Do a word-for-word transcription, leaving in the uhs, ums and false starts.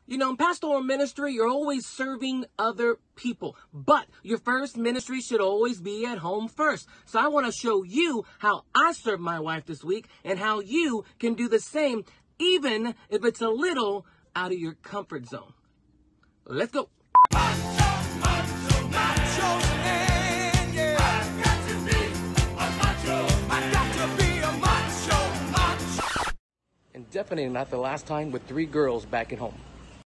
You know, in pastoral ministry, you're always serving other people. But your first ministry should always be at home first. So I want to show you how I serve my wife this week and how you can do the same, even if it's a little out of your comfort zone. Let's go. And definitely not the last time with three girls back at home.